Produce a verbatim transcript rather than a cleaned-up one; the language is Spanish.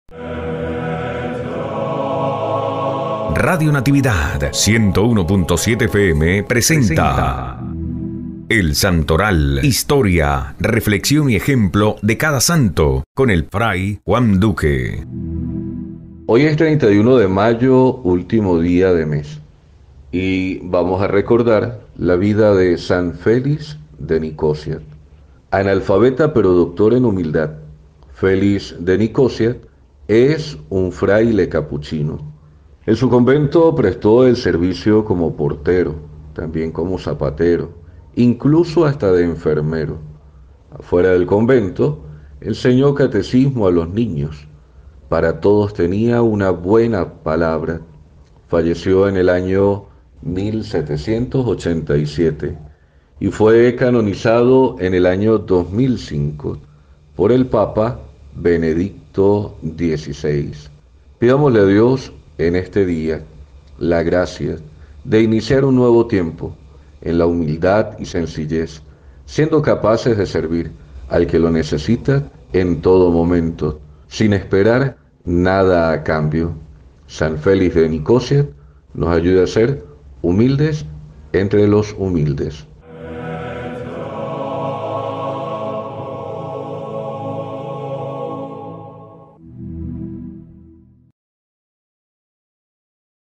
Radio Natividad ciento uno punto siete F M presenta El Santoral, historia, reflexión y ejemplo de cada santo, con el Fray Juan Duque. Hoy es treinta y uno de mayo, último día de mes, y vamos a recordar la vida de San Félix de Nicosia. Analfabeta pero doctor en humildad, Félix de Nicosia es un fraile capuchino. En su convento prestó el servicio como portero, también como zapatero, incluso hasta de enfermero. Afuera del convento, enseñó catecismo a los niños. Para todos tenía una buena palabra. Falleció en el año mil setecientos ochenta y siete y fue canonizado en el año dos mil cinco por el Papa Benedicto dieciséis. Pidámosle a Dios en este día la gracia de iniciar un nuevo tiempo en la humildad y sencillez, siendo capaces de servir al que lo necesita en todo momento, sin esperar nada a cambio. San Félix de Nicosia nos ayuda a ser humildes entre los humildes.